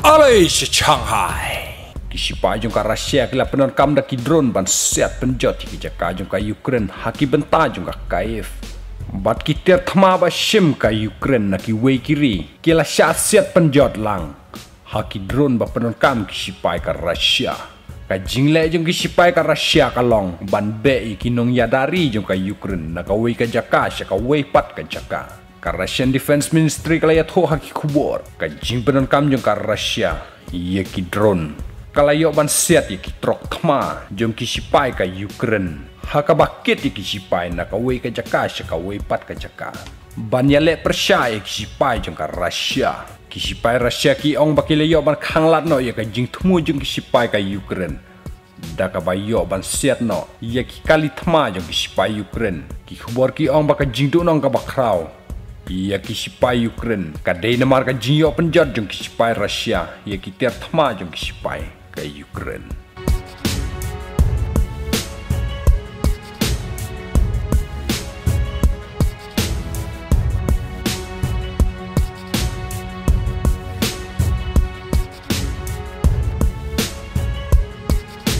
Alay si Shanghai. Shipai jong ka Rusia kila penon kam daki drone ban set pynjot ki jaka jong ka Ukraine haki bynta jong ka kyiv. Bat ki ter thma ba shim ka Ukraine na ki wei kiri kila shat set pynjot lang. Haki drone ba penon kam ki shipai ka Rusia. Ka jingle jong ki shipai ka Rusia ka long ban be ki nong yadari jong ka Ukraine na ka wei ka jaka sha ka wei pat ka jaka. Ka Russian Defense Ministry kala ya tho haki kubor ka jing penon kam jong ka Rusia ye ki drone kalayo ban set ye ki trok thma jom ki shipai ka Ukraine haka bakit ye ki shipai na ka wei ka jaka sha ka wei pat ka jaka ban ya le persya ye ki shipai jong ka Rusia ki shipai Rusia ki ong bakilayo ban khanglat no ye ka jing thmu jong ki shipai ka Ukraine da ka bayo ban set no ye ki kali thma jong ki shipai Ukraine ki khubor ki ong baka jing tu nong ka bakrau ia ki shipai Ukraine ka Denmark ka jinyo pynjot jong ki shipai Rusia ia ki ter thma jong ki shipai ka Ukraine.